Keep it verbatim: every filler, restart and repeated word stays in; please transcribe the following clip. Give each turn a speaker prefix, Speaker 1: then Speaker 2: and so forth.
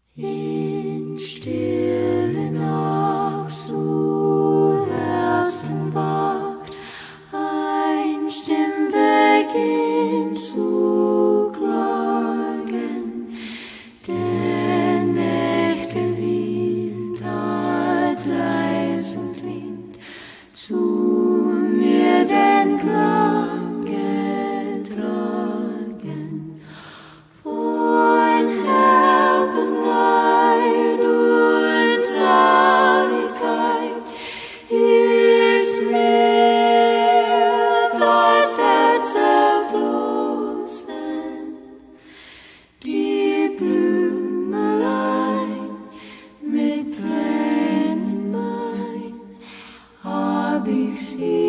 Speaker 1: In stille Nacht zur ersten Wacht ein Stimmweg beginnt zu klagen, der Nächte Wind als leis und lind zu mir den Klang getragen. Von Herbenleid und Traurigkeit ist mir das Herz erflossen. Die Blümelein mit Tränen mein hab ich sie